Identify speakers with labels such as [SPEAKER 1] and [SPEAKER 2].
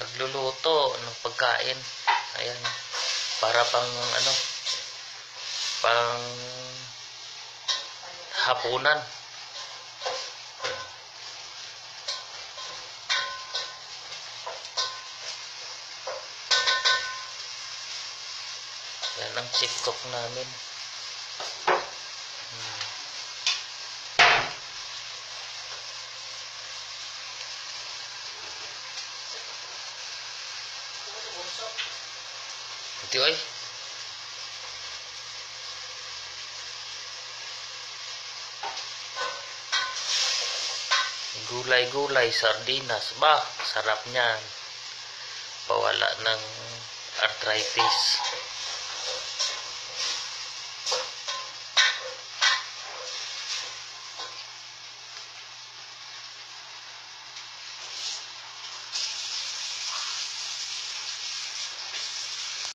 [SPEAKER 1] nagluluto ng pagkain. Ayan, para pang ano, pang hapunan. Yan ang chick cook namin. Ito ay gulay-gulay, sardinas. Bah, sarap niyan. Pawala ng arthritis.